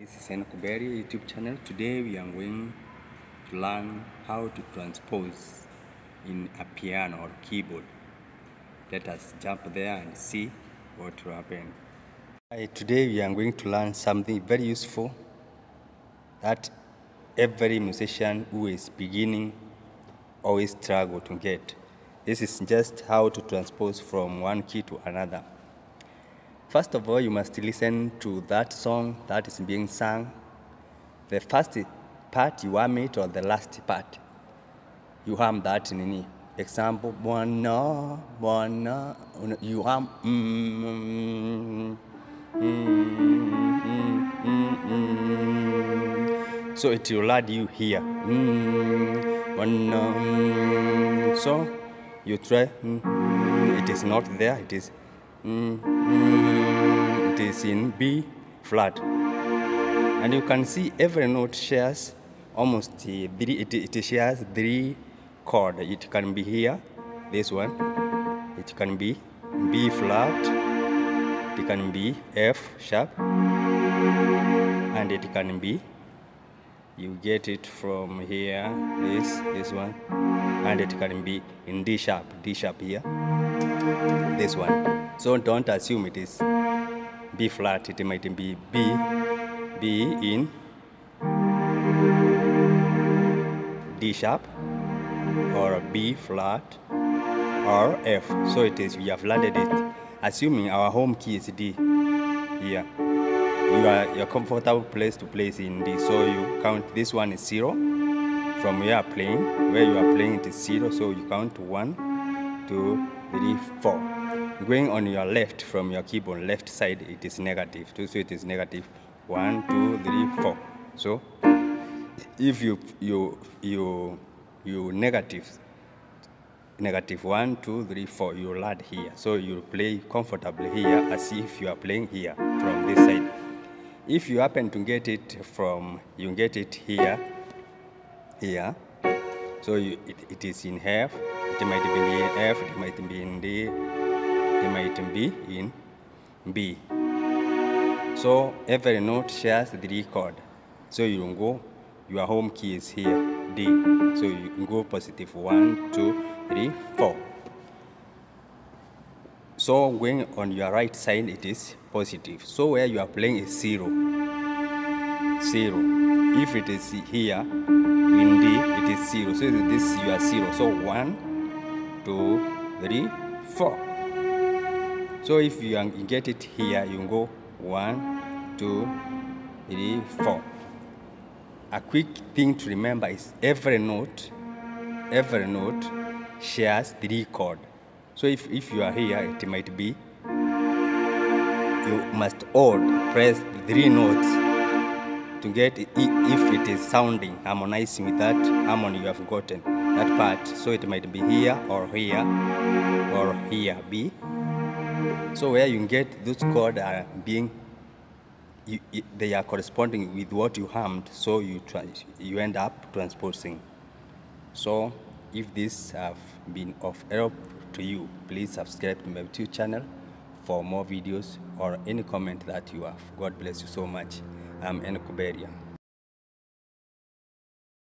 This is Enokuberia YouTube channel. Today we are going to learn how to transpose in a piano or keyboard. Let us jump there and see what will happen. Today we are going to learn something very useful that every musician who is beginning always struggle to get. This is just how to transpose from one key to another. First of all, you must listen to that song that is being sung. The first part you hum it, or the last part you hum that in example, one, you hum so it will add you here. So you try, it is not there, it is it is in B flat, and you can see every note shares almost three. It shares three chords. It can be here, this one. It can be B flat. It can be F sharp, and it can be, you get it from here, this one, and it can be in D sharp here, this one. So don't assume it is B flat, it might be B in D sharp, or B flat, or F. So it is, we have landed it, assuming our home key is D here. Your comfortable place to place in D. So you count, this one is 0. From where you are playing it is 0. So you count 1, 2, 3, 4. Going on your left from your keyboard, left side, it is negative. So it is negative 1, 2, 3, 4. So if you negative 1, 2, 3, 4, you will add here. So you play comfortably here as if you are playing here from this side. If you happen to get it from, you get it here. So it is in F. It might be in F. It might be in D. It might be in B. So every note shares 3 chords. So you go, your home key is here, D. So you go positive 1, 2, 3, 4. So going on your right side, it is positive. So where you are playing is 0. If it is here in D, it is 0. So this you are 0. So 1, 2, 3, 4. So if you get it here, you go 1, 2, 3, 4. A quick thing to remember is every note shares 3 chords. So if you are here, it might be, you must press 3 notes to get it, if it is sounding, harmonizing with that harmony you have gotten, that part. So it might be here, or here, or here, B. So where you get those chords are being, they are corresponding with what you hummed, so you end up transposing. So if this have been of help to you, please subscribe to my YouTube channel for more videos, or any comment that you have. God bless you so much. I'm Enokuberia.